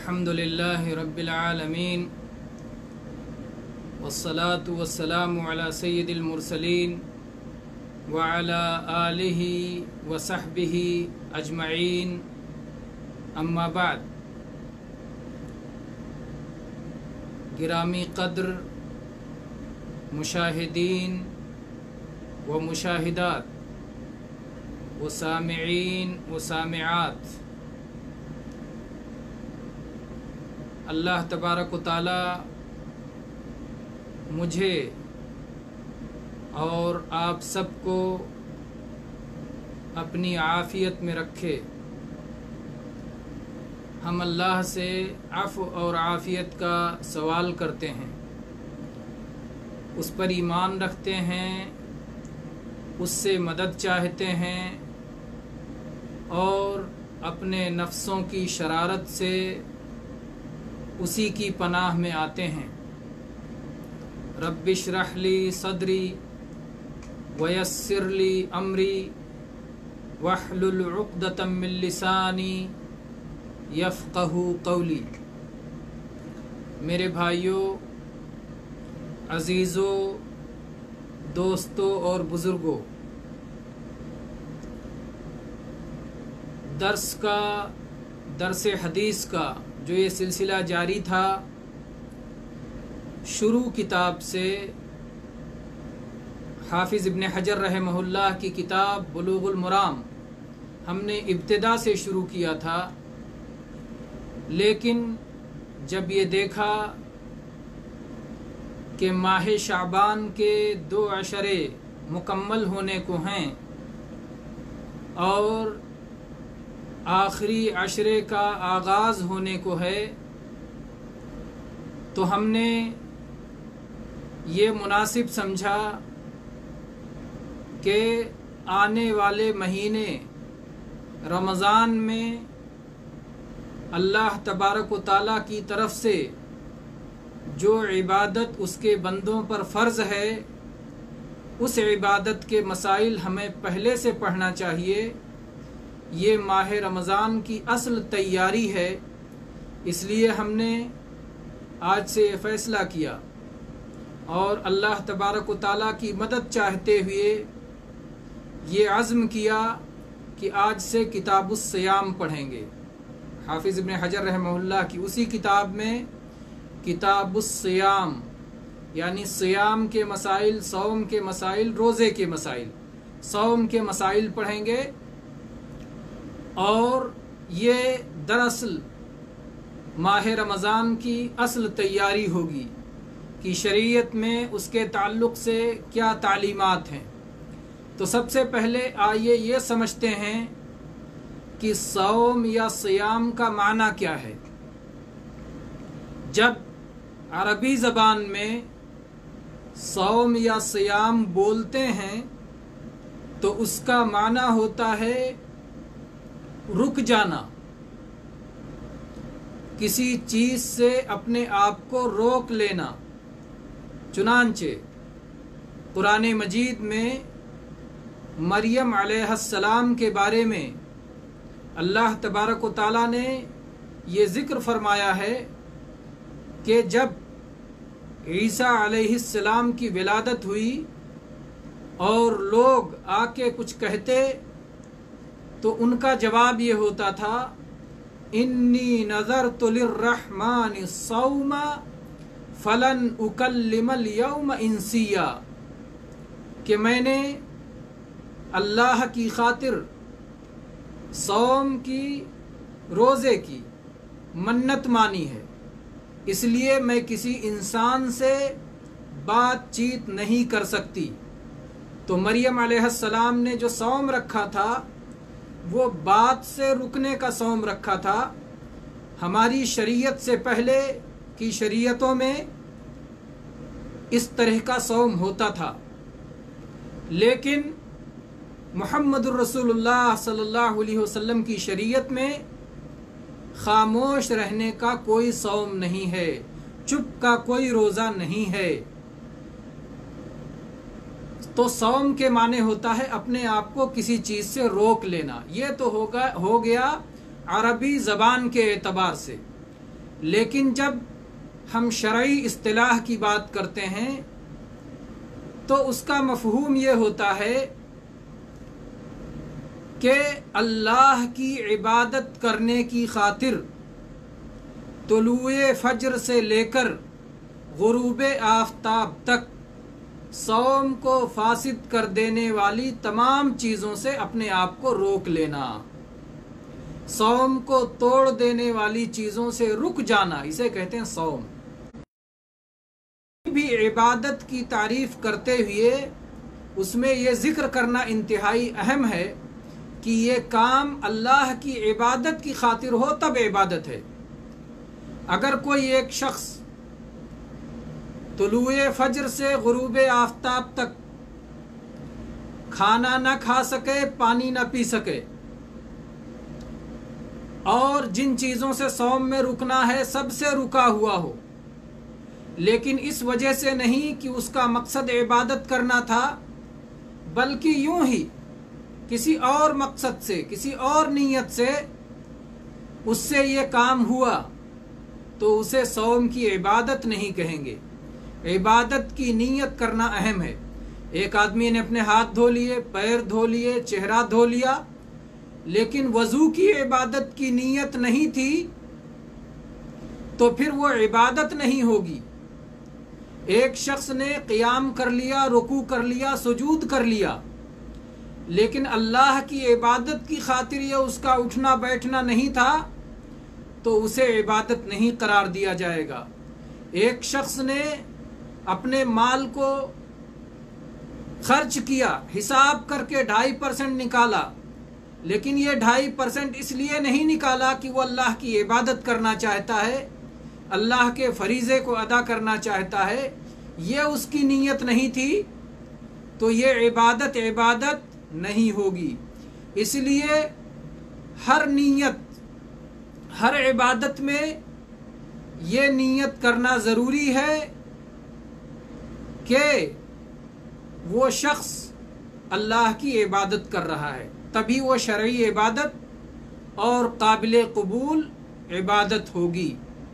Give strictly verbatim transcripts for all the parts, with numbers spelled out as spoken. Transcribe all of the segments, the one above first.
الحمدللہ رب العالمین والصلاة والسلام علی سید المرسلین وعلی آلہ وصحبہ اجمعین اما بعد۔ گرامی قدر مشاہدین و مشاہدات و سامعین و سامعات، اللہ تبارک و تعالی مجھے اور آپ سب کو اپنی عافیت میں رکھے۔ ہم اللہ سے عفو اور عافیت کا سوال کرتے ہیں، اس پر ایمان رکھتے ہیں، اس سے مدد چاہتے ہیں اور اپنے نفسوں کی شرارت سے اسی کی پناہ میں آتے ہیں۔ رب اشرح لی صدری ویسر لی امری واحلل عقدۃ من لسانی یفقہوا قولی۔ میرے بھائیوں، عزیزوں، دوستوں اور بزرگوں، درس کا درس حدیث کا جو یہ سلسلہ جاری تھا، شروع کتاب سے حافظ ابن حجر رحمہ اللہ کی کتاب بلوغ المرام ہم نے ابتدا سے شروع کیا تھا، لیکن جب یہ دیکھا کہ ماہ شعبان کے دو عشرے مکمل ہونے کو ہیں اور آخری عشرے کا آغاز ہونے کو ہے، تو ہم نے یہ مناسب سمجھا کہ آنے والے مہینے رمضان میں اللہ تبارک و تعالیٰ کی طرف سے جو عبادت اس کے بندوں پر فرض ہے، اس عبادت کے مسائل ہمیں پہلے سے پڑھنا چاہیے۔ یہ ماہ رمضان کی اصل تیاری ہے، اس لیے ہم نے آج سے یہ فیصلہ کیا اور اللہ تبارک و تعالیٰ کی مدد چاہتے ہوئے یہ عزم کیا کہ آج سے کتاب الصیام پڑھیں گے۔ حافظ ابن حجر رحمہ اللہ کی اسی کتاب میں کتاب الصیام یعنی صیام کے مسائل، صوم کے مسائل، روزے کے مسائل، صوم کے مسائل پڑھیں گے، اور یہ دراصل ماہ رمضان کی اصل تیاری ہوگی کہ شریعت میں اس کے تعلق سے کیا تعلیمات ہیں۔ تو سب سے پہلے آئیے یہ سمجھتے ہیں کہ صوم یا صیام کا معنی کیا ہے۔ جب عربی زبان میں صوم یا صیام بولتے ہیں تو اس کا معنی ہوتا ہے رک جانا، کسی چیز سے اپنے آپ کو روک لینا۔ چنانچہ قرآن مجید میں مریم علیہ السلام کے بارے میں اللہ تبارک و تعالیٰ نے یہ ذکر فرمایا ہے کہ جب عیسیٰ علیہ السلام کی ولادت ہوئی اور لوگ آ کے کچھ کہتے تو ان کا جواب یہ ہوتا تھا، انی نذرت للرحمن صوما فلن اکلم اليوم انسیا، کہ میں نے اللہ کی خاطر صوم کی، روزے کی منت مانی ہے، اس لیے میں کسی انسان سے بات چیت نہیں کر سکتی۔ تو مریم علیہ السلام نے جو صوم رکھا تھا وہ بات سے رکنے کا صوم رکھا تھا۔ ہماری شریعت سے پہلے کی شریعتوں میں اس طرح کا صوم ہوتا تھا، لیکن محمد الرسول اللہ صلی اللہ علیہ وسلم کی شریعت میں خاموش رہنے کا کوئی صوم نہیں ہے، چپ کا کوئی روزہ نہیں ہے۔ تو صوم کے معنی ہوتا ہے اپنے آپ کو کسی چیز سے روک لینا۔ یہ تو ہوگا ہو گیا عربی زبان کے اعتبار سے، لیکن جب ہم شرعی اصطلاح کی بات کرتے ہیں تو اس کا مفہوم یہ ہوتا ہے کہ اللہ کی عبادت کرنے کی خاطر طلوع فجر سے لے کر غروب آفتاب تک صوم کو فاسد کر دینے والی تمام چیزوں سے اپنے آپ کو روک لینا، صوم کو توڑ دینے والی چیزوں سے رک جانا، اسے کہتے ہیں صوم۔ بھی عبادت کی تعریف کرتے ہوئے اس میں یہ ذکر کرنا انتہائی اہم ہے کہ یہ کام اللہ کی عبادت کی خاطر ہو تب عبادت ہے۔ اگر کوئی ایک شخص طلوع فجر سے غروب آفتاب تک کھانا نہ کھا سکے، پانی نہ پی سکے، اور جن چیزوں سے صوم میں رکنا ہے سب سے رکا ہوا ہو، لیکن اس وجہ سے نہیں کہ اس کا مقصد عبادت کرنا تھا، بلکہ یوں ہی کسی اور مقصد سے، کسی اور نیت سے اس سے یہ کام ہوا، تو اسے صوم کی عبادت نہیں کہیں گے۔ عبادت کی نیت کرنا اہم ہے۔ ایک آدمی نے اپنے ہاتھ دھو لیے، پیر دھو لیے، چہرہ دھو لیا، لیکن وضو کی عبادت کی نیت نہیں تھی تو پھر وہ عبادت نہیں ہوگی۔ ایک شخص نے قیام کر لیا، رکوع کر لیا، سجود کر لیا، لیکن اللہ کی عبادت کی خاطر یہ اس کا اٹھنا بیٹھنا نہیں تھا تو اسے عبادت نہیں قرار دیا جائے گا۔ ایک شخص نے اپنے مال کو خرچ کیا، حساب کر کے ڈھائی پرسنٹ نکالا، لیکن یہ ڈھائی پرسنٹ اس لیے نہیں نکالا کہ وہ اللہ کی عبادت کرنا چاہتا ہے، اللہ کے فریضے کو ادا کرنا چاہتا ہے، یہ اس کی نیت نہیں تھی، تو یہ عبادت عبادت نہیں ہوگی۔ اس لیے ہر نیت، ہر عبادت میں یہ نیت کرنا ضروری ہے کہ وہ شخص اللہ کی عبادت کر رہا ہے، تبھی وہ شرعی عبادت اور قابل قبول عبادت ہوگی۔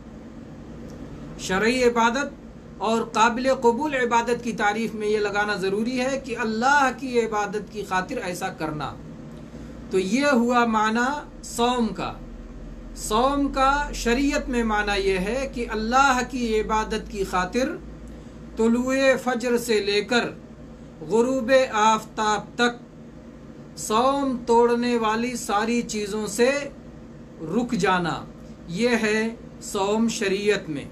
شرعی عبادت اور قابل قبول عبادت کی تعریف میں یہ لگانا ضروری ہے کہ اللہ کی عبادت کی خاطر ایسا کرنا۔ تو یہ ہوا معنی صوم کا۔ صوم کا شریعت میں معنی یہ ہے کہ اللہ کی عبادت کی خاطر طلوع فجر سے لے کر غروب آفتاب تک صوم توڑنے والی ساری چیزوں سے رک جانا، یہ ہے صوم شریعت میں۔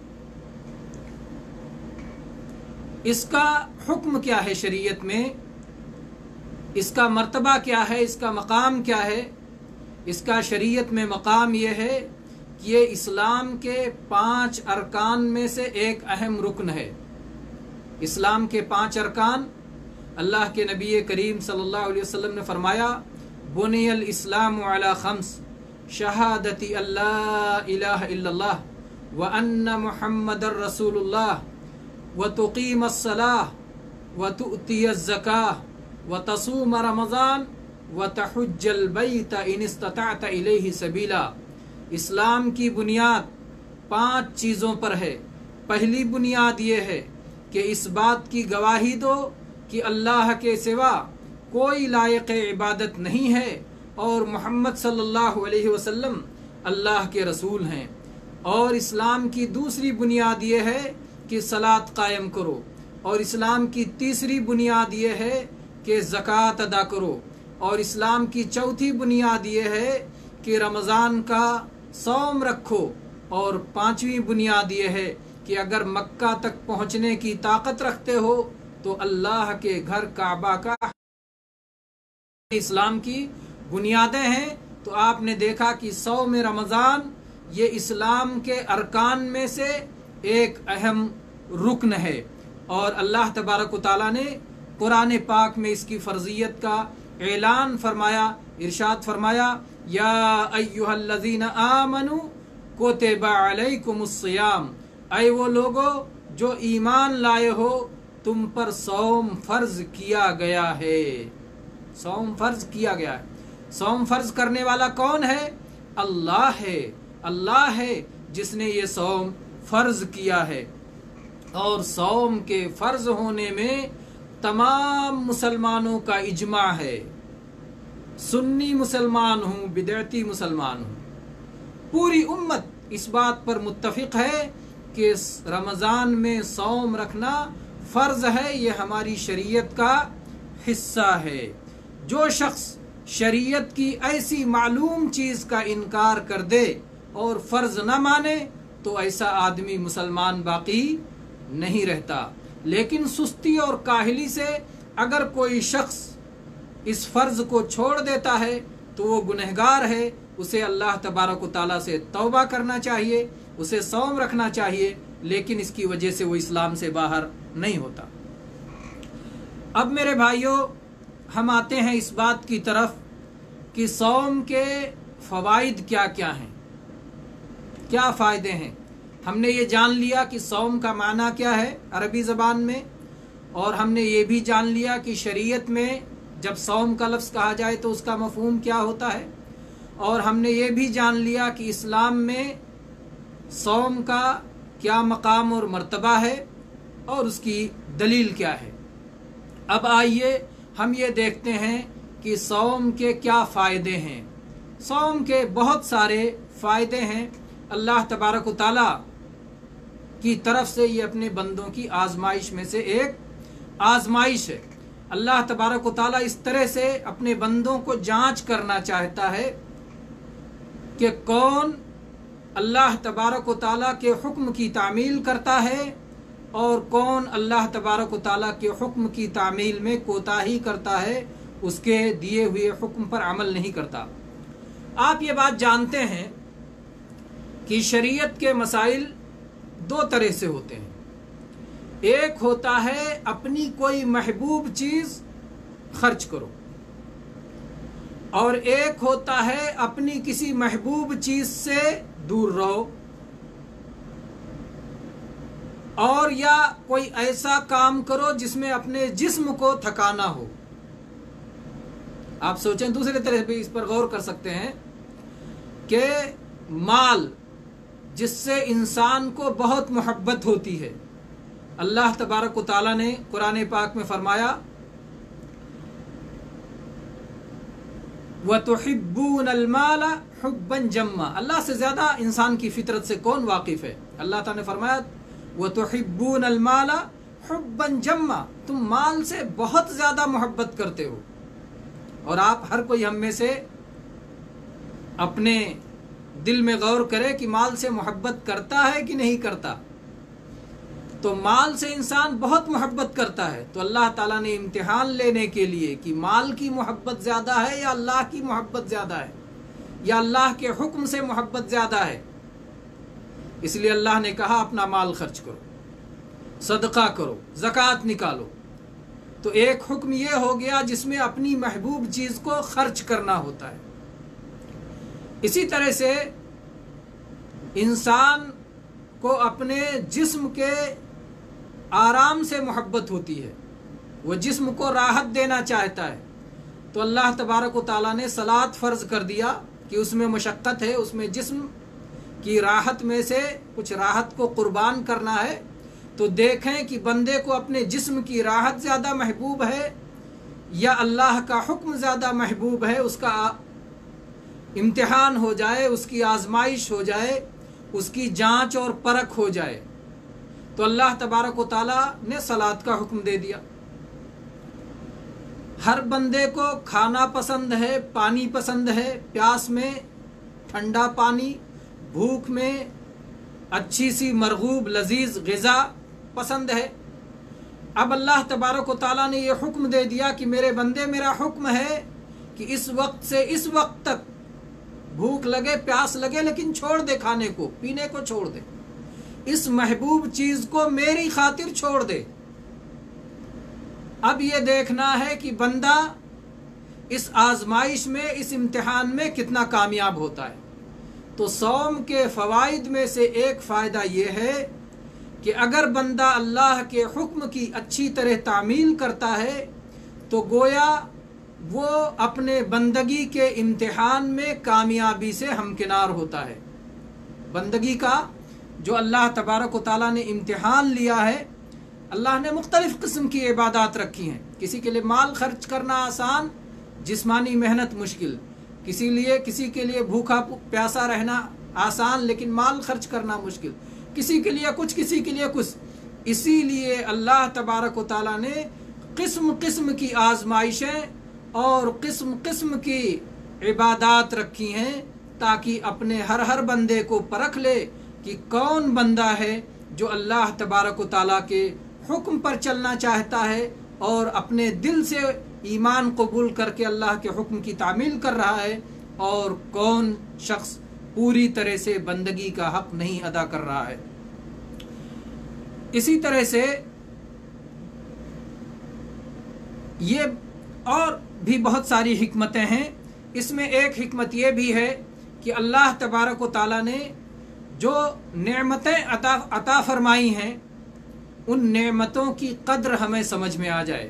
اس کا حکم کیا ہے شریعت میں؟ اس کا مرتبہ کیا ہے؟ اس کا مقام کیا ہے؟ اس کا شریعت میں مقام یہ ہے کہ یہ اسلام کے پانچ ارکان میں سے ایک اہم رکن ہے۔ اسلام کے پانچ ارکان، اللہ کے نبی کریم صلی اللہ علیہ وسلم نے فرمایا، بنی الاسلام علی خمس، شہادت اللہ الہ الا اللہ وان محمد رسول اللہ وتقیم الصلاۃ وتؤتی الزکاۃ وتصوم رمضان وتحج البیت ان استطعت الیہ سبیلا۔ اسلام کی بنیاد پانچ چیزوں پر ہے۔ پہلی بنیاد یہ ہے کہ اس بات کی گواہی دو کہ اللہ کے سوا کوئی لائق عبادت نہیں ہے اور محمد صلی اللہ علیہ وسلم اللہ کے رسول ہیں۔ اور اسلام کی دوسری بنیاد یہ ہے کہ صلاۃ قائم کرو، اور اسلام کی تیسری بنیاد یہ ہے کہ زکوٰۃ ادا کرو، اور اسلام کی چوتھی بنیاد یہ ہے کہ رمضان کا صوم رکھو، اور پانچویں بنیاد یہ ہے کہ اگر مکہ تک پہنچنے کی طاقت رکھتے ہو تو اللہ کے گھر کعبہ کا اسلام کی بنیادیں ہیں۔ تو آپ نے دیکھا کہ صوم رمضان یہ اسلام کے ارکان میں سے ایک اہم رکن ہے، اور اللہ تبارک و تعالیٰ نے قرآن پاک میں اس کی فرضیت کا اعلان فرمایا، ارشاد فرمایا، یا ایھا الذین آمنوا کتب علیکم الصیام، اے وہ لوگو جو ایمان لائے ہو تم پر صوم فرض کیا گیا ہے۔ صوم فرض کیا گیا ہے۔ صوم فرض کرنے والا کون ہے؟ اللہ ہے۔ اللہ ہے جس نے یہ صوم فرض کیا ہے، اور صوم کے فرض ہونے میں تمام مسلمانوں کا اجماع ہے، سنی مسلمان ہوں، بدعتی مسلمان ہوں، پوری امت اس بات پر متفق ہے کہ رمضان میں صوم رکھنا فرض ہے، یہ ہماری شریعت کا حصہ ہے۔ جو شخص شریعت کی ایسی معلوم چیز کا انکار کر دے اور فرض نہ مانے تو ایسا آدمی مسلمان باقی نہیں رہتا۔ لیکن سستی اور کاہلی سے اگر کوئی شخص اس فرض کو چھوڑ دیتا ہے تو وہ گنہگار ہے، اسے اللہ تبارک و تعالیٰ سے توبہ کرنا چاہیے، اسے صوم رکھنا چاہیے، لیکن اس کی وجہ سے وہ اسلام سے باہر نہیں ہوتا۔ اب میرے بھائیوں، ہم آتے ہیں اس بات کی طرف کہ صوم کے فوائد کیا کیا ہیں، کیا فائدے ہیں۔ ہم نے یہ جان لیا کہ صوم کا معنی کیا ہے عربی زبان میں، اور ہم نے یہ بھی جان لیا کہ شریعت میں جب صوم کا لفظ کہا جائے تو اس کا مفہوم کیا ہوتا ہے، اور ہم نے یہ بھی جان لیا کہ اسلام میں صوم کا کیا مقام اور مرتبہ ہے اور اس کی دلیل کیا ہے۔ اب آئیے ہم یہ دیکھتے ہیں کہ صوم کے کیا فائدے ہیں۔ صوم کے بہت سارے فائدے ہیں، اللہ تبارک و تعالیٰ کی طرف سے یہ اپنے بندوں کی آزمائش میں سے ایک آزمائش ہے۔ اللہ تبارک و تعالیٰ اس طرح سے اپنے بندوں کو جانچ کرنا چاہتا ہے کہ کون اللہ تبارک و تعالیٰ کے حکم کی تعمیل کرتا ہے اور کون اللہ تبارک و تعالیٰ کے حکم کی تعمیل میں کوتاہی کرتا ہے، اس کے دیے ہوئے حکم پر عمل نہیں کرتا۔ آپ یہ بات جانتے ہیں کہ شریعت کے مسائل دو طرح سے ہوتے ہیں۔ ایک ہوتا ہے اپنی کوئی محبوب چیز خرچ کرو، اور ایک ہوتا ہے اپنی کسی محبوب چیز سے دور رہو، اور یا کوئی ایسا کام کرو جس میں اپنے جسم کو تھکانا ہو۔ آپ سوچیں، دوسرے طرح بھی اس پر غور کر سکتے ہیں کہ مال جس سے انسان کو بہت محبت ہوتی ہے، اللہ تبارک و تعالیٰ نے قرآن پاک میں فرمایا وَتُحِبُّونَ الْمَالَ حُبًّا جَمًّا۔ اللہ سے زیادہ انسان کی فطرت سے کون واقف ہے؟ اللہ تعالیٰ نے فرمایا وَتُحِبُّونَ الْمَالَ حُبًّا جَمًّا، تم مال سے بہت زیادہ محبت کرتے ہو۔ اور آپ ہر کوئی ہم میں سے اپنے دل میں غور کرے کہ مال سے محبت کرتا ہے کہ نہیں کرتا۔ تو مال سے انسان بہت محبت کرتا ہے، تو اللہ تعالیٰ نے امتحان لینے کے لیے کہ مال کی محبت زیادہ ہے یا اللہ کی محبت زیادہ ہے، یا اللہ کے حکم سے محبت زیادہ ہے، اس لیے اللہ نے کہا اپنا مال خرچ کرو، صدقہ کرو، زکوٰۃ نکالو۔ تو ایک حکم یہ ہو گیا جس میں اپنی محبوب چیز کو خرچ کرنا ہوتا ہے۔ اسی طرح سے انسان کو اپنے جسم کے آرام سے محبت ہوتی ہے، وہ جسم کو راحت دینا چاہتا ہے، تو اللہ تبارک و تعالیٰ نے صلاۃ فرض کر دیا کہ اس میں مشقت ہے، اس میں جسم کی راحت میں سے کچھ راحت کو قربان کرنا ہے۔ تو دیکھیں کہ بندے کو اپنے جسم کی راحت زیادہ محبوب ہے یا اللہ کا حکم زیادہ محبوب ہے، اس کا امتحان ہو جائے، اس کی آزمائش ہو جائے، اس کی جانچ اور پرکھ ہو جائے۔ تو اللہ تبارک و تعالیٰ نے صلاۃ کا حکم دے دیا۔ ہر بندے کو کھانا پسند ہے، پانی پسند ہے، پیاس میں ٹھنڈا پانی، بھوک میں اچھی سی مرغوب لذیذ غذا پسند ہے۔ اب اللہ تبارک و تعالیٰ نے یہ حکم دے دیا کہ میرے بندے، میرا حکم ہے کہ اس وقت سے اس وقت تک بھوک لگے، پیاس لگے، لیکن چھوڑ دے، کھانے کو پینے کو چھوڑ دے، اس محبوب چیز کو میری خاطر چھوڑ دے۔ اب یہ دیکھنا ہے کہ بندہ اس آزمائش میں، اس امتحان میں کتنا کامیاب ہوتا ہے۔ تو صوم کے فوائد میں سے ایک فائدہ یہ ہے کہ اگر بندہ اللہ کے حکم کی اچھی طرح تعمیل کرتا ہے تو گویا وہ اپنے بندگی کے امتحان میں کامیابی سے ہمکنار ہوتا ہے۔ بندگی کا جو اللہ تبارک و تعالیٰ نے امتحان لیا ہے، اللہ نے مختلف قسم کی عبادات رکھی ہیں. کسی کے لیے مال خرچ کرنا آسان، جسمانی محنت مشکل. کسی لیے کسی کے لیے بھوکا پیاسا رہنا آسان لیکن مال خرچ کرنا مشکل. کسی کے لیے کچھ، کسی کے لیے کچھ. اسی لیے اللہ تبارک و تعالیٰ نے قسم قسم کی آزمائشیں اور قسم قسم کی عبادات رکھی ہیں تاکہ اپنے ہر ہر بندے کو پرکھ لے کہ کون بندہ ہے جو اللہ تبارک و تعالیٰ کے حکم پر چلنا چاہتا ہے اور اپنے دل سے ایمان قبول کر کے اللہ کے حکم کی تعمیل کر رہا ہے، اور کون شخص پوری طرح سے بندگی کا حق نہیں ادا کر رہا ہے. اسی طرح سے یہ اور بھی بہت ساری حکمتیں ہیں. اس میں ایک حکمت یہ بھی ہے کہ اللہ تبارک و تعالیٰ نے جو نعمتیں عطا عطا فرمائی ہیں ان نعمتوں کی قدر ہمیں سمجھ میں آ جائے.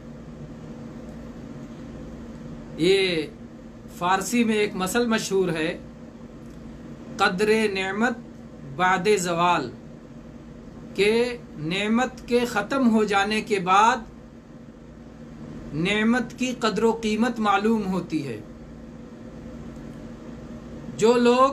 یہ فارسی میں ایک مثل مشہور ہے، قدر نعمت بعد زوال، کہ نعمت کے ختم ہو جانے کے بعد نعمت کی قدر و قیمت معلوم ہوتی ہے. جو لوگ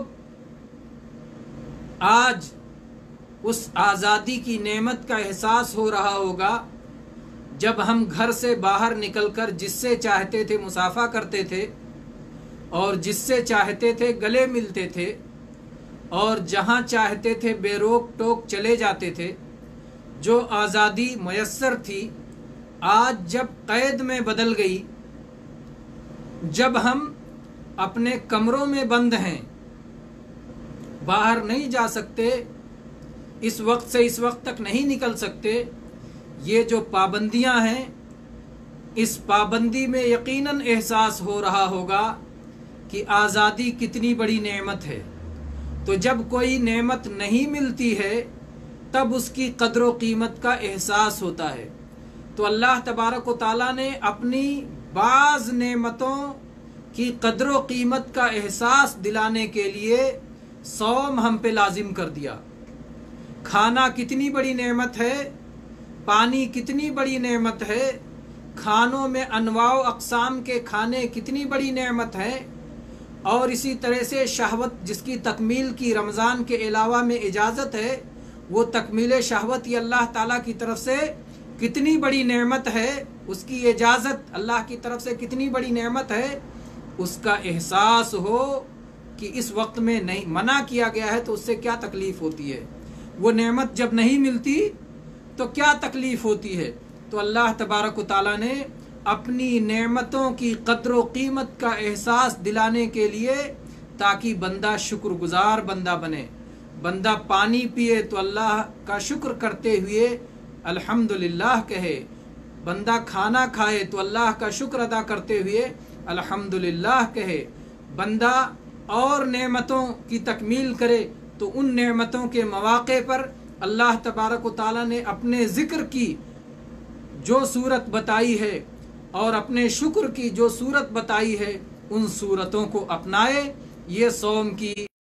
آج اس آزادی کی نعمت کا احساس ہو رہا ہوگا جب ہم گھر سے باہر نکل کر جس سے چاہتے تھے مصافحہ کرتے تھے اور جس سے چاہتے تھے گلے ملتے تھے اور جہاں چاہتے تھے بے روک ٹوک چلے جاتے تھے، جو آزادی میسر تھی آج جب قید میں بدل گئی، جب ہم اپنے کمروں میں بند ہیں، باہر نہیں جا سکتے، اس وقت سے اس وقت تک نہیں نکل سکتے، یہ جو پابندیاں ہیں اس پابندی میں یقیناً احساس ہو رہا ہوگا کہ آزادی کتنی بڑی نعمت ہے. تو جب کوئی نعمت نہیں ملتی ہے تب اس کی قدر و قیمت کا احساس ہوتا ہے. تو اللہ تبارک و تعالیٰ نے اپنی بعض نعمتوں کی قدر و قیمت کا احساس دلانے کے لیے صوم ہم پہ لازم کر دیا. کھانا کتنی بڑی نعمت ہے، پانی کتنی بڑی نعمت ہے، کھانوں میں انواع و اقسام کے کھانے کتنی بڑی نعمت ہے، اور اسی طرح سے شہوت جس کی تکمیل کی رمضان کے علاوہ میں اجازت ہے، وہ تکمیل شہوت یہ اللہ تعالیٰ کی طرف سے کتنی بڑی نعمت ہے، اس کی اجازت اللہ کی طرف سے کتنی بڑی نعمت ہے، اس کا احساس ہو کہ اس وقت میں نہیں منع کیا گیا ہے تو اس سے کیا تکلیف ہوتی ہے، وہ نعمت جب نہیں ملتی تو کیا تکلیف ہوتی ہے. تو اللہ تبارک و تعالیٰ نے اپنی نعمتوں کی قدر و قیمت کا احساس دلانے کے لیے تاکہ بندہ شکر گزار بندہ بنے، بندہ پانی پیے تو اللہ کا شکر کرتے ہوئے الحمدللہ کہے، بندہ کھانا کھائے تو اللہ کا شکر ادا کرتے ہوئے الحمدللہ کہے، بندہ اور نعمتوں کی تکمیل کرے تو ان نعمتوں کے مواقع پر اللہ تبارک و تعالیٰ نے اپنے ذکر کی جو صورت بتائی ہے اور اپنے شکر کی جو صورت بتائی ہے ان صورتوں کو اپنائے. یہ صوم کی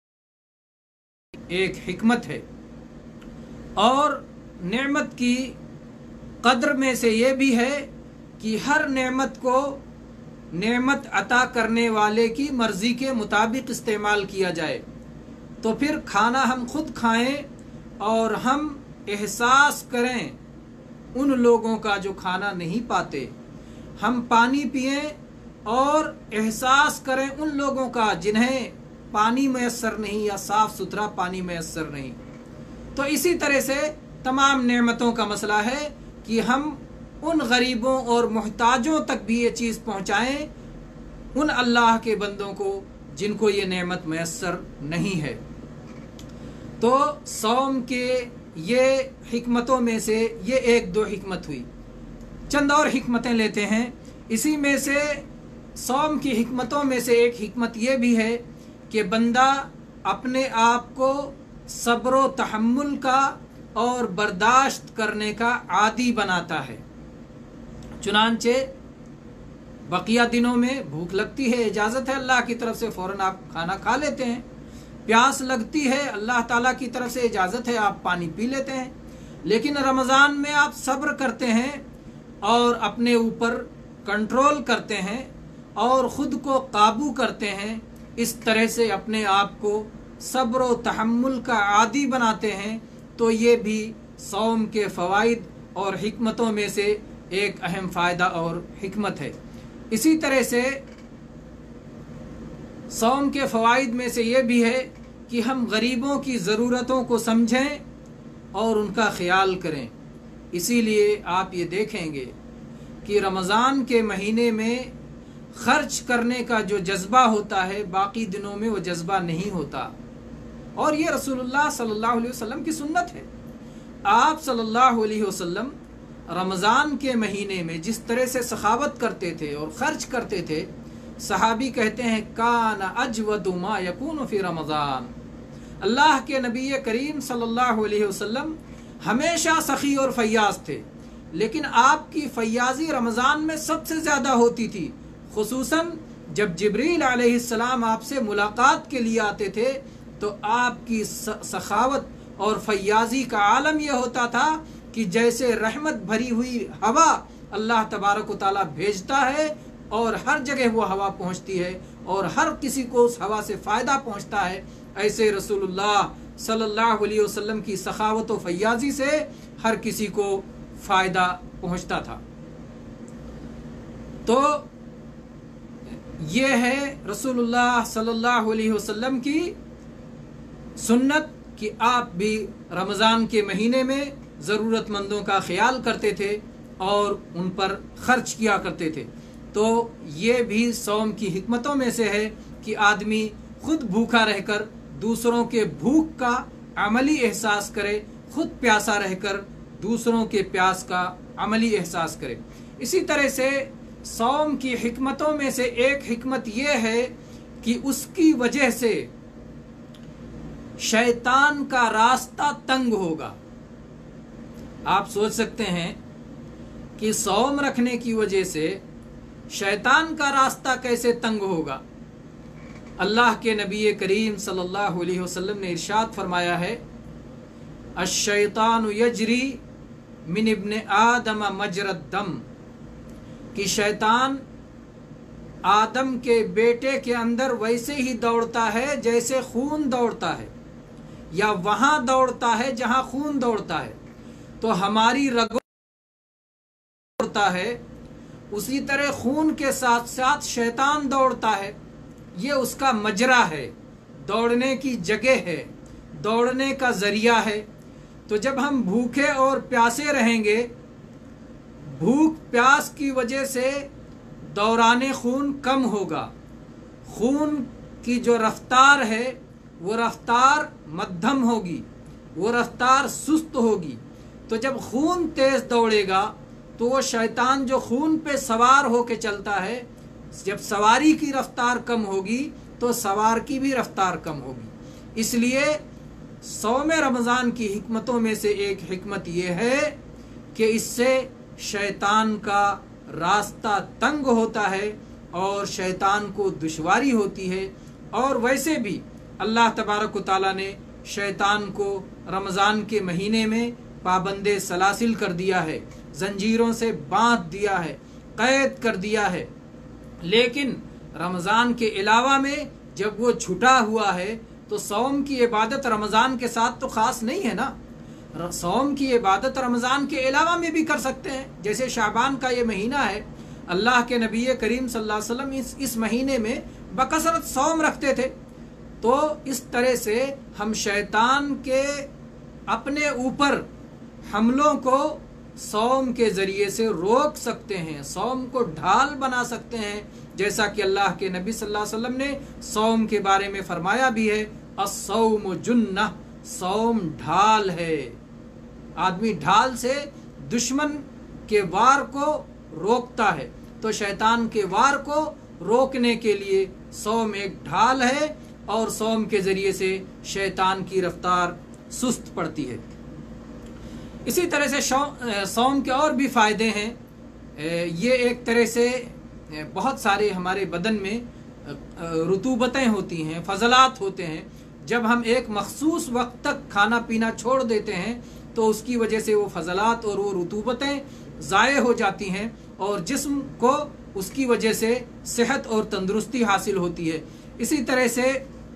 ایک حکمت ہے. اور نعمت کی قدر میں سے یہ بھی ہے کہ ہر نعمت کو نعمت عطا کرنے والے کی مرضی کے مطابق استعمال کیا جائے. تو پھر کھانا ہم خود کھائیں اور ہم احساس کریں ان لوگوں کا جو کھانا نہیں پاتے، ہم پانی پئیں اور احساس کریں ان لوگوں کا جنہیں پانی میسر نہیں یا صاف ستھرا پانی میسر نہیں. تو اسی طرح سے تمام نعمتوں کا مسئلہ ہے کہ ہم ان غریبوں اور محتاجوں تک بھی یہ چیز پہنچائیں، ان اللہ کے بندوں کو جن کو یہ نعمت میسر نہیں ہے. تو صوم کے یہ حکمتوں میں سے یہ ایک دو حکمت ہوئی. چند اور حکمتیں لیتے ہیں. اسی میں سے صوم کی حکمتوں میں سے ایک حکمت یہ بھی ہے کہ بندہ اپنے آپ کو صبر و تحمل کا اور برداشت کرنے کا عادی بناتا ہے. چنانچہ بقیہ دنوں میں بھوک لگتی ہے، اجازت ہے اللہ کی طرف سے، فوراً آپ کھانا کھا لیتے ہیں. प्यास लगती है, अल्लाह ताला की तरफ से इजाज़त है, आप पानी पी लेते हैं। लेकिन रमज़ान में आप सब्र करते हैं और अपने ऊपर कंट्रोल करते हैं और ख़ुद को काबू करते हैं, इस तरह से अपने आप को सब्र व तहम्मुल का आदी बनाते हैं, तो ये भी सौम के फ़वाइद और हिकमतों में से एक अहम फ़ायदा और हिकमत है। इसी तरह से सौम के फ़वाइद में से ये भी है कि हम गरीबों की ज़रूरतों को समझें और उनका ख्याल करें। इसीलिए आप ये देखेंगे कि रमज़ान के महीने में खर्च करने का जो जज्बा होता है, बाकी दिनों में वो जज्बा नहीं होता, और ये रसूलुल्लाह सल्लल्लाहु अलैहि वसल्लम की सुन्नत है। आप सल्लल्लाहु अलैहि वसल्लम रमज़ान के महीने में जिस तरह से सखावत करते थे और ख़र्च करते थे, सहाबी कहते हैं कान अजवदु मा यकूनु फी रमज़ान, अल्लाह के नबी करीम सल्लल्लाहु अलैहि वसल्लम हमेशा सखी और फैयाज थे, लेकिन आपकी फैयाजी रमज़ान में सबसे ज़्यादा होती थी, खुसूसन जब जिब्रील अलैहिस्सलाम आपसे मुलाकात के लिए आते थे तो आपकी सखावत और फैयाजी का आलम यह होता था कि जैसे रहमत भरी हुई हवा अल्लाह तबारक व तआला भेजता है और हर जगह वो हवा पहुंचती है और हर किसी को उस हवा से फ़ायदा पहुंचता है, ऐसे रसूलुल्लाह सल्लल्लाहु अलैहि वसल्लम की सखावत व फैयाजी से हर किसी को फ़ायदा पहुंचता था। तो ये है रसूलुल्लाह सल्लल्लाहु अलैहि वसल्लम की सुन्नत कि आप भी रमज़ान के महीने में ज़रूरतमंदों का ख्याल करते थे और उन पर खर्च किया करते थे। तो ये भी सौम की हिकमतों में से है कि आदमी खुद भूखा रहकर दूसरों के भूख का अमली एहसास करे, खुद प्यासा रहकर दूसरों के प्यास का अमली एहसास करे। इसी तरह से सौम की हिकमतों में से एक हिकमत ये है कि उसकी वजह से शैतान का रास्ता तंग होगा। आप सोच सकते हैं कि सौम रखने की वजह से शैतान का रास्ता कैसे तंग होगा। अल्लाह के नबी करीम सल्लल्लाहु अलैहि वसल्लम ने इरशाद फरमाया है, अश-शैतानु यजरी मिन इब्न आदम मजरद दम, कि शैतान आदम के बेटे के अंदर वैसे ही दौड़ता है जैसे खून दौड़ता है, या वहां दौड़ता है जहां खून दौड़ता है। तो हमारी रगों दौड़ता है, उसी तरह खून के साथ साथ शैतान दौड़ता है। ये उसका मजरा है, दौड़ने की जगह है, दौड़ने का जरिया है। तो जब हम भूखे और प्यासे रहेंगे, भूख प्यास की वजह से दौराने खून कम होगा, खून की जो रफ्तार है वो रफ्तार मध्यम होगी, वो रफ्तार सुस्त होगी। तो जब खून तेज दौड़ेगा तो वो शैतान जो खून पे सवार होके चलता है, जब सवारी की रफ्तार कम होगी तो सवार की भी रफ्तार कम होगी। इसलिए सौम रमज़ान की हिकमतों में से एक हिकमत ये है कि इससे शैतान का रास्ता तंग होता है और शैतान को दुश्वारी होती है। और वैसे भी अल्लाह तबारक व तआला ने शैतान को रमज़ान के महीने में पाबंदे सलासिल कर दिया है, जंजीरों से बांध दिया है, कैद कर दिया है। लेकिन रमज़ान के अलावा में जब वो छुटा हुआ है तो सौम की इबादत रमज़ान के साथ तो ख़ास नहीं है ना। सौम की इबादत रमज़ान के अलावा में भी कर सकते हैं। जैसे शाबान का ये महीना है, अल्लाह के नबी करीम सल्लल्लाहु अलैहि वसल्लम इस इस महीने में बकसरत सौम रखते थे। तो इस तरह से हम शैतान के अपने ऊपर हमलों को सौम के ज़रिए से रोक सकते हैं, सौम को ढाल बना सकते हैं। जैसा कि अल्लाह के नबी सल्लल्लाहु अलैहि वसल्लम ने सौम के बारे में फरमाया भी है, अस्सौम जुन्नह, सौम ढाल है। आदमी ढाल से दुश्मन के वार को रोकता है। तो शैतान के वार को रोकने के लिए सौम एक ढाल है और सौम के ज़रिए से शैतान की रफ्तार सुस्त पड़ती है। इसी तरह से सौम के और भी फ़ायदे हैं। ये एक तरह से बहुत सारे हमारे बदन में रुतूबतें होती हैं, फजलात होते हैं, جب ہم ایک مخصوص وقت تک کھانا پینا چھوڑ دیتے ہیں تو اس کی وجہ سے وہ فضلات اور وہ رطوبتیں ضائع ہو جاتی ہیں اور جسم کو اس کی وجہ سے صحت اور تندرستی حاصل ہوتی ہے۔ اسی طرح سے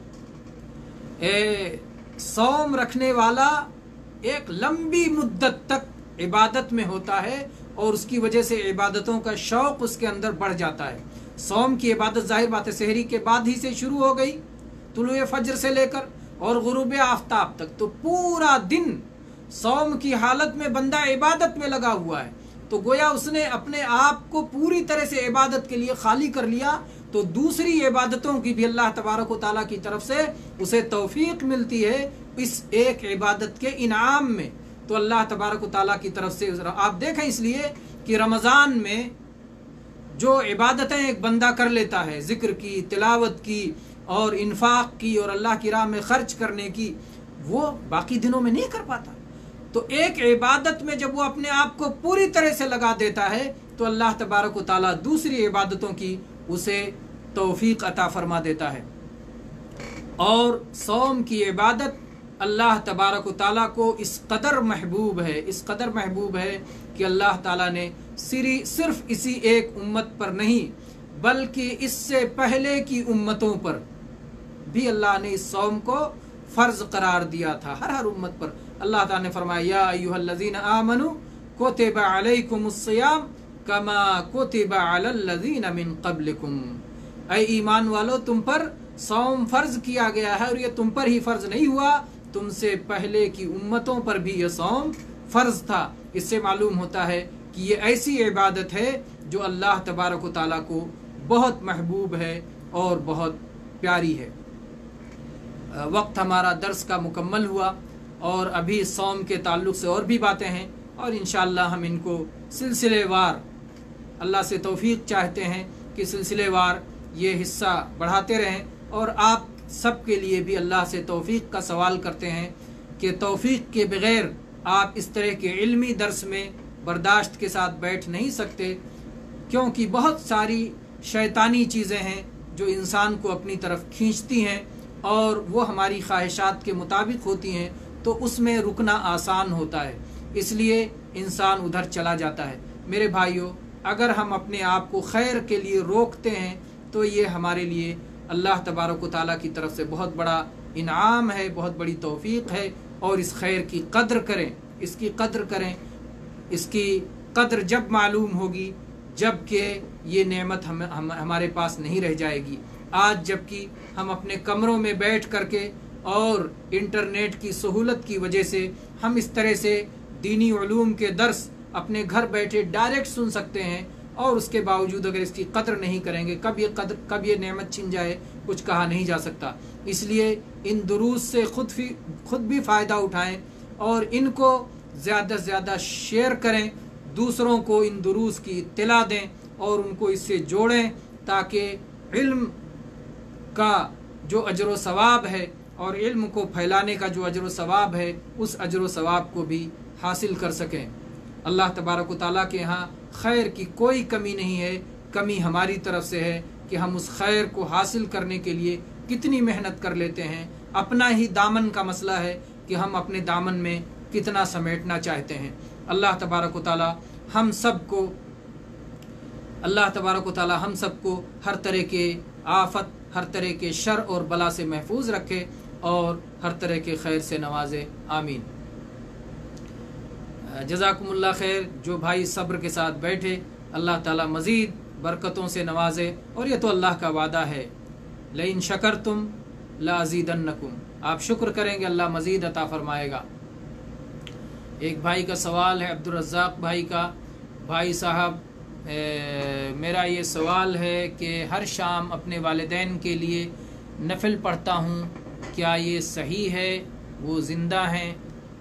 صوم رکھنے والا ایک لمبی مدت تک عبادت میں ہوتا ہے اور اس کی وجہ سے عبادتوں کا شوق اس کے اندر بڑھ جاتا ہے۔ صوم کی عبادت ظاہر بات ہے سحری کے بعد ہی سے شروع ہو گئی، طلوع فجر سے لے کر اور غروب آفتاب تک، تو پورا دن صوم کی حالت میں بندہ عبادت میں لگا ہوا ہے، تو گویا اس نے اپنے آپ کو پوری طرح سے عبادت کے لیے خالی کر لیا، تو دوسری عبادتوں کی بھی اللہ تبارک و تعالیٰ کی طرف سے اسے توفیق ملتی ہے اس ایک عبادت کے انعام میں۔ تو اللہ تبارک و تعالیٰ کی طرف سے آپ دیکھیں، اس لیے کہ رمضان میں جو عبادتیں ایک بندہ کر لیتا ہے، ذکر کی، تلاوت کی اور انفاق کی اور اللہ کی راہ میں خرچ کرنے کی، وہ باقی دنوں میں نہیں کر پاتا۔ تو ایک عبادت میں جب وہ اپنے آپ کو پوری طرح سے لگا دیتا ہے تو اللہ تبارک و تعالیٰ دوسری عبادتوں کی اسے توفیق عطا فرما دیتا ہے۔ اور صوم کی عبادت اللہ تبارک و تعالیٰ کو اس قدر محبوب ہے، اس قدر محبوب ہے کہ اللہ تعالیٰ نے صرف اسی ایک امت پر نہیں بلکہ اس سے پہلے کی امتوں پر بھی اللہ نے اس صوم کو فرض قرار دیا تھا، ہر ہر امت پر۔ اللہ تعالیٰ نے فرمایا یا ایھا الذین آمنوا کتب علیکم الصیام کما کتب علی الذین من قبلکم، اے ایمان والو تم پر صوم فرض کیا گیا ہے، اور یہ تم پر ہی فرض نہیں ہوا، تم سے پہلے کی امتوں پر بھی یہ صوم فرض تھا۔ اس سے معلوم ہوتا ہے کہ یہ ایسی عبادت ہے جو اللہ تبارک و تعالیٰ کو بہت محبوب ہے اور بہت پیاری ہے۔ وقت ہمارا درس کا مکمل ہوا اور ابھی صوم کے تعلق سے اور بھی باتیں ہیں، اور انشاءاللہ ہم ان کو سلسلے وار اللہ سے توفیق چاہتے ہیں کہ سلسلے وار یہ حصہ بڑھاتے رہیں، اور آپ سب کے لیے بھی اللہ سے توفیق کا سوال کرتے ہیں کہ توفیق کے بغیر آپ اس طرح کے علمی درس میں برداشت کے ساتھ بیٹھ نہیں سکتے، کیونکہ بہت ساری شیطانی چیزیں ہیں جو انسان کو اپنی طرف کھینچتی ہیں اور وہ ہماری خواہشات کے مطابق ہوتی ہیں، تو اس میں رکنا آسان ہوتا ہے، اس لیے انسان ادھر چلا جاتا ہے۔ میرے بھائیوں، اگر ہم اپنے آپ کو خیر کے لیے روکتے ہیں تو یہ ہمارے لیے اللہ تبارک و تعالیٰ کی طرف سے بہت بڑا انعام ہے، بہت بڑی توفیق ہے، اور اس خیر کی قدر کریں، اس کی قدر کریں۔ اس کی قدر جب معلوم ہوگی جب کہ یہ نعمت ہم, ہم ہمارے پاس نہیں رہ جائے گی۔ آج جب کہ ہم اپنے کمروں میں بیٹھ کر کے اور انٹرنیٹ کی سہولت کی وجہ سے ہم اس طرح سے دینی علوم کے درس اپنے گھر بیٹھے ڈائریکٹ سن سکتے ہیں، اور اس کے باوجود اگر اس کی قدر نہیں کریں گے، کب یہ قدر کب یہ نعمت چھن جائے کچھ کہا نہیں جا سکتا۔ اس لیے ان دروس سے خود بھی خود بھی فائدہ اٹھائیں اور ان کو زیادہ سے زیادہ شیئر کریں، دوسروں کو ان دروس کی اطلاع دیں اور ان کو اس سے جوڑیں، تاکہ علم کا جو اجر و ثواب ہے اور علم کو پھیلانے کا جو اجر و ثواب ہے اس اجر و ثواب کو بھی حاصل کر سکیں۔ اللہ تبارک و تعالیٰ کے ہاں خیر کی کوئی کمی نہیں ہے، کمی ہماری طرف سے ہے کہ ہم اس خیر کو حاصل کرنے کے لیے کتنی محنت کر لیتے ہیں۔ اپنا ہی دامن کا مسئلہ ہے کہ ہم اپنے دامن میں کتنا سمیٹنا چاہتے ہیں۔ اللہ تبارک و تعالیٰ ہم سب کو اللہ تبارک و تعالیٰ ہم سب کو ہر طرح کے آفت، ہر طرح کے شر اور بلا سے محفوظ رکھے اور ہر طرح کے خیر سے نوازے، آمین۔ جزاکم اللہ خیر۔ جو بھائی صبر کے ساتھ بیٹھے، اللہ تعالیٰ مزید برکتوں سے نوازے، اور یہ تو اللہ کا وعدہ ہے، لئن شکرتم لازیدنکم، آپ شکر کریں گے اللہ مزید عطا فرمائے گا۔ ایک بھائی کا سوال ہے، عبدالرزاق بھائی کا۔ بھائی صاحب، میرا یہ سوال ہے کہ ہر شام اپنے والدین کے لیے نفل پڑھتا ہوں، کیا یہ صحیح ہے؟ وہ زندہ ہیں؟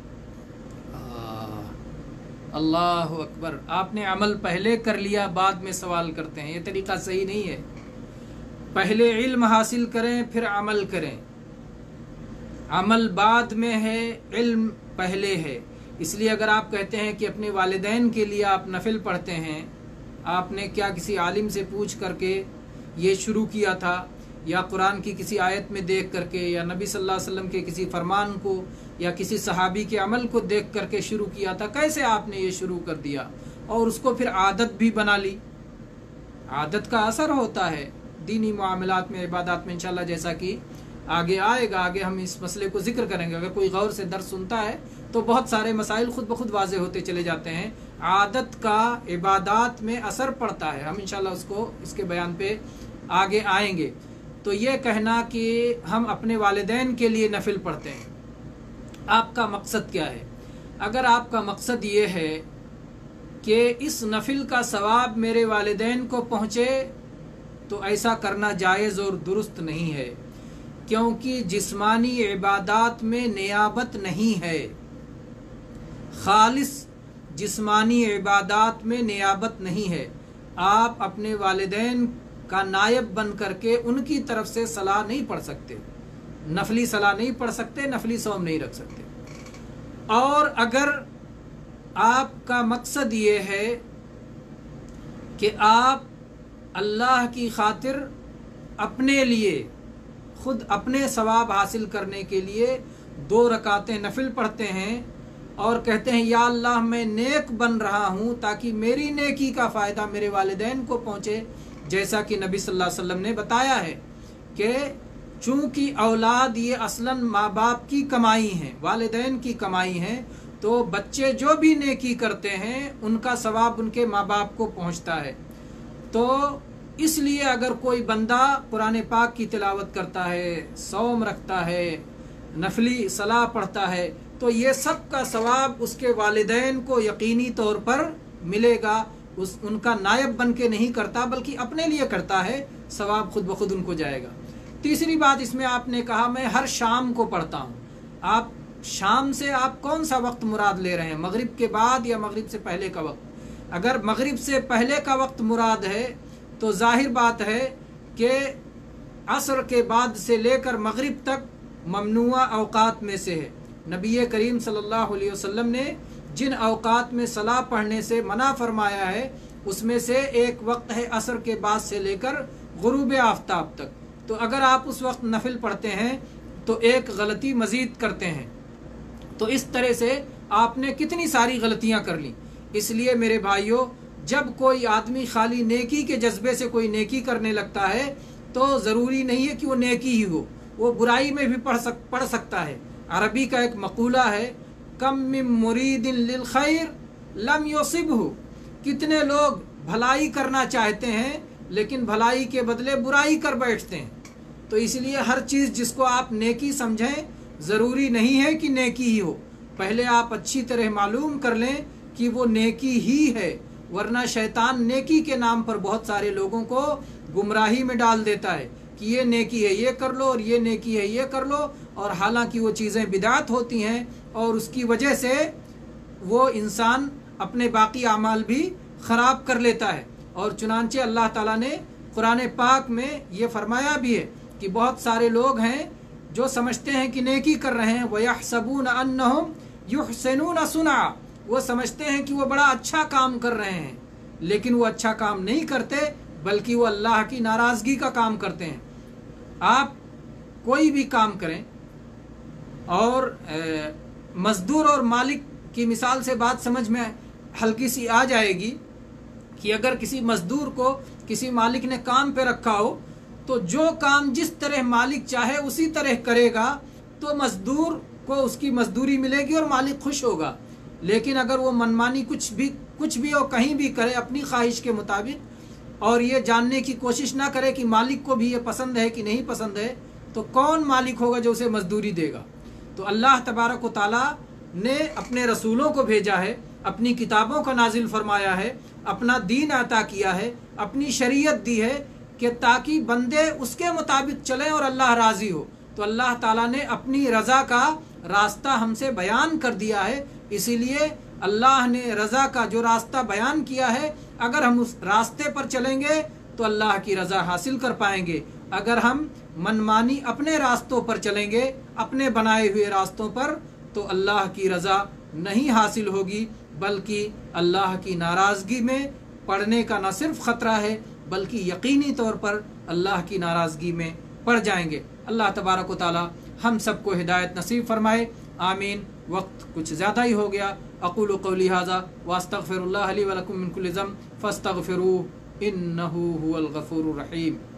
اللہ اکبر، آپ نے عمل پہلے کر لیا بعد میں سوال کرتے ہیں، یہ طریقہ صحیح نہیں ہے۔ پہلے علم حاصل کریں پھر عمل کریں، عمل بعد میں ہے، علم پہلے ہے۔ اس لیے اگر آپ کہتے ہیں کہ اپنے والدین کے لیے آپ نفل پڑھتے ہیں، آپ نے کیا کسی عالم سے پوچھ کر کے یہ شروع کیا تھا، یا قرآن کی کسی آیت میں دیکھ کر کے یا نبی صلی اللہ علیہ وسلم کے کسی فرمان کو یا کسی صحابی کے عمل کو دیکھ کر کے شروع کیا تھا؟ کیسے آپ نے یہ شروع کر دیا اور اس کو پھر عادت بھی بنا لی؟ عادت کا اثر ہوتا ہے دینی معاملات میں، عبادات میں، انشاءاللہ جیسا کہ آگے آئے گا، آگے ہم اس مسئلے کو ذکر کریں گے۔ اگر کوئی غور سے درس سنتا ہے تو بہت سارے مسائل خود بخود واضح ہوتے چلے جاتے ہیں۔ عادت کا عبادات میں اثر پڑتا ہے، ہم انشاءاللہ اس کو اس کے بیان پہ آگے آئیں گے۔ تو یہ کہنا کہ ہم اپنے والدین کے لیے نفل پڑھتے ہیں، آپ کا مقصد کیا ہے؟ اگر آپ کا مقصد یہ ہے کہ اس نفل کا ثواب میرے والدین کو پہنچے تو ایسا کرنا جائز اور درست نہیں ہے، کیونکہ جسمانی عبادات میں نیابت نہیں ہے، خالص جسمانی عبادات میں نیابت نہیں ہے۔ آپ اپنے والدین کا نائب بن کر کے ان کی طرف سے صلاح نہیں پڑھ سکتے، نفلی صلاح نہیں پڑھ سکتے، نفلی صوم نہیں رکھ سکتے۔ اور اگر آپ کا مقصد یہ ہے کہ آپ اللہ کی خاطر اپنے لیے خود اپنے ثواب حاصل کرنے کے لیے دو رکعتیں نفل پڑھتے ہیں اور کہتے ہیں یا اللہ میں نیک بن رہا ہوں تاکہ میری نیکی کا فائدہ میرے والدین کو پہنچے، جیسا کہ نبی صلی اللہ علیہ وسلم نے بتایا ہے کہ چونکہ اولاد یہ اصلاً ماں باپ کی کمائی ہیں، والدین کی کمائی ہیں، تو بچے جو بھی نیکی کرتے ہیں ان کا ثواب ان کے ماں باپ کو پہنچتا ہے۔ تو اس لیے اگر کوئی بندہ قرآن پاک کی تلاوت کرتا ہے، صوم رکھتا ہے، نفلی صلاح پڑھتا ہے، تو یہ سب کا ثواب اس کے والدین کو یقینی طور پر ملے گا۔ اس ان کا نائب بن کے نہیں کرتا بلکہ اپنے لیے کرتا ہے، ثواب خود بخود ان کو جائے گا۔ تیسری بات اس میں آپ نے کہا میں ہر شام کو پڑھتا ہوں۔ آپ شام سے آپ کون سا وقت مراد لے رہے ہیں؟ مغرب کے بعد یا مغرب سے پہلے کا وقت؟ اگر مغرب سے پہلے کا وقت مراد ہے تو ظاہر بات ہے کہ عصر کے بعد سے لے کر مغرب تک ممنوع اوقات میں سے ہے۔ نبی کریم صلی اللہ علیہ وسلم نے جن اوقات میں صلاح پڑھنے سے منع فرمایا ہے اس میں سے ایک وقت ہے عصر کے بعد سے لے کر غروب آفتاب تک۔ تو اگر آپ اس وقت نفل پڑھتے ہیں تو ایک غلطی مزید کرتے ہیں، تو اس طرح سے آپ نے کتنی ساری غلطیاں کر لیں۔ اس لیے میرے بھائیوں، جب کوئی آدمی خالی نیکی کے جذبے سے کوئی نیکی کرنے لگتا ہے تو ضروری نہیں ہے کہ وہ نیکی ہی ہو، وہ برائی میں بھی پڑھ سک پڑھ سکتا ہے۔ عربی کا ایک مقولہ ہے کم من مرید للخیر لم یصبہ، کتنے لوگ بھلائی کرنا چاہتے ہیں لیکن بھلائی کے بدلے برائی کر بیٹھتے ہیں۔ تو اس لیے ہر چیز جس کو آپ نیکی سمجھیں ضروری نہیں ہے کہ نیکی ہی ہو، پہلے آپ اچھی طرح معلوم کر لیں کہ وہ نیکی ہی ہے، ورنہ شیطان نیکی کے نام پر بہت سارے لوگوں کو گمراہی میں ڈال دیتا ہے کہ یہ نیکی ہے یہ کر لو اور یہ نیکی ہے یہ کر لو، اور حالانکہ وہ چیزیں بدعت ہوتی ہیں اور اس کی وجہ سے وہ انسان اپنے باقی اعمال بھی خراب کر لیتا ہے۔ اور چنانچہ اللہ تعالیٰ نے قرآن پاک میں یہ فرمایا بھی ہے کہ بہت سارے لوگ ہیں جو سمجھتے ہیں کہ نیکی کر رہے ہیں، وَيَحْسَبُونَ أَنَّهُمْ يُحْسِنُونَ صُنْعًا، وہ سمجھتے ہیں کہ وہ بڑا اچھا کام کر رہے ہیں، لیکن وہ اچھا کام نہیں کرتے بلکہ وہ اللہ کی ناراضگی کا کام کرتے ہیں۔ آپ کوئی بھی کام کریں، اور مزدور اور مالک کی مثال سے بات سمجھ میں ہلکی سی آ جائے گی کہ اگر کسی مزدور کو کسی مالک نے کام پہ رکھا ہو تو جو کام جس طرح مالک چاہے اسی طرح کرے گا تو مزدور کو اس کی مزدوری ملے گی اور مالک خوش ہوگا۔ لیکن اگر وہ منمانی کچھ بھی کچھ بھی اور کہیں بھی کرے اپنی خواہش کے مطابق اور یہ جاننے کی کوشش نہ کرے کہ مالک کو بھی یہ پسند ہے کہ نہیں پسند ہے، تو کون مالک ہوگا جو اسے مزدوری دے گا؟ تو اللہ تبارک و تعالیٰ نے اپنے رسولوں کو بھیجا ہے، اپنی کتابوں کا نازل فرمایا ہے، اپنا دین عطا کیا ہے، اپنی شریعت دی ہے کہ تاکہ بندے اس کے مطابق چلیں اور اللہ راضی ہو۔ تو اللہ تعالیٰ نے اپنی رضا کا راستہ ہم سے بیان کر دیا ہے، اسی لیے اللہ نے رضا کا جو راستہ بیان کیا ہے اگر ہم اس راستے پر چلیں گے تو اللہ کی رضا حاصل کر پائیں گے۔ اگر ہم منمانی اپنے راستوں پر چلیں گے، اپنے بنائے ہوئے راستوں پر، تو اللہ کی رضا نہیں حاصل ہوگی بلکہ اللہ کی ناراضگی میں پڑنے کا نہ صرف خطرہ ہے بلکہ یقینی طور پر اللہ کی ناراضگی میں پڑ جائیں گے۔ اللہ تبارک و تعالی ہم سب کو ہدایت نصیب فرمائے، آمین۔ وقت کچھ زیادہ ہی ہو گیا۔ اقول قولی ھذا واستغفر اللہ لی ولکم من کل ذنب فاستغفروہ انہ ھو الغفور الرحیم۔